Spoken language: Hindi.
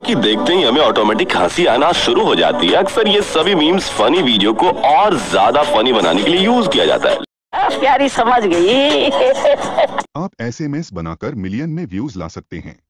कि देखते ही हमें ऑटोमेटिक हंसी आना शुरू हो जाती है। अक्सर ये सभी मीम्स फनी वीडियो को और ज्यादा फनी बनाने के लिए यूज किया जाता है। प्यारी समझ गई। आप एसएमएस बनाकर मिलियन में व्यूज ला सकते हैं।